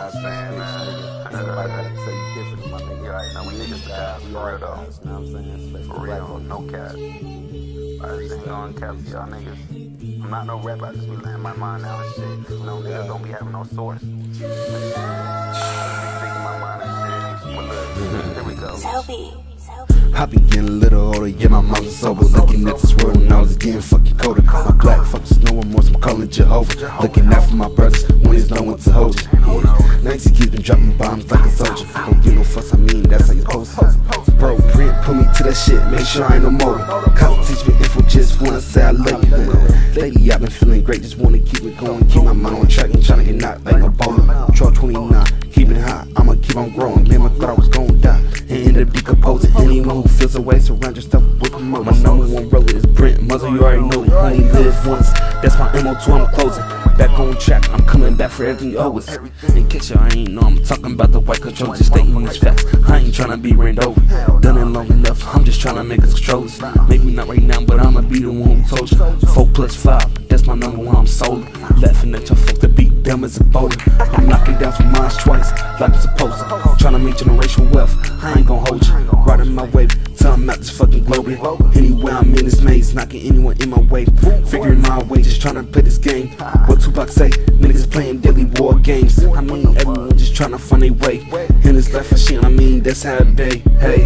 what I'm saying, man. Everybody gotta say you different, my nigga. You already know we niggas guys, we for all real though. guys, you know what I'm saying? For real, no cap. I just ain't gonna cap to y'all niggas. I'm not no rapper, I just be laying my mind out and shit. You know, niggas don't be having no source. I just be thinking my mind and shit. But look, here we go. I be getting a little older, yeah, my mouth is sober. Looking at this world and I was getting fucking colder. My black fuckers no remorse, I'm calling Jehovah. Looking out for my brothers when there's no one to hold you. 90 kids been dropping bombs like a soldier. Don't give no fuss, I mean, that's how you supposed to. Bro, print, put me to that shit, make sure I ain't no motor. Cops teach me info, just wanna say I love you. Lately, I've been feeling great, just wanna keep it going. Keep my mind on track, ain't tryna get knocked like a bowler. 1229, keeping it hot, I'ma keep on growing. Man, I thought I was gonna die and end up decomposing. Anyone who feels a way, surround yourself with promote. My number one roller is Brent, muzzle, you already know it. Only live once, that's my MO2, I'm closing. Back on track, I'm coming back for everything you owe us. In case y'all ain't know, I'm talking about the white control, just stating these facts. I ain't tryna be ran over, done it long enough, I'm just tryna make us controllers. Maybe not right now, but I'ma be the one who told you. 4+5, that's my number one, I'm solar. Laughing at your folks that beat them as a bowler. I'm knocking down for mines twice, like I'm supposed to. Tryna make generational wealth, I ain't gon' hold you. Riding my wave, till I'm out this fucking globe. Anywhere I'm in this maze, knocking anyone in my way. Figuring my way, just tryna play this game. What Tupac say, niggas playing daily war games. I mean, everyone just tryna find their way. In this life of shit, I mean, that's how it be. Hey,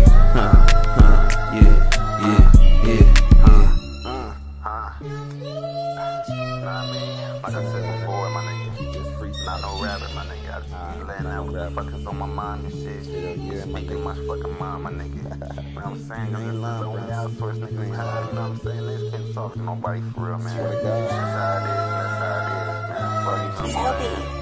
Like I said before, my nigga, not no rapper, my nigga. I just be laying out with fuckers on my mind and shit. Speaking my fucking mind, my nigga. You know what I'm saying? Cause this is the only outsource nigga we have, you know what I'm saying? Niggas can't talk to nobody for real, man. That's how it is, man. Fuck you,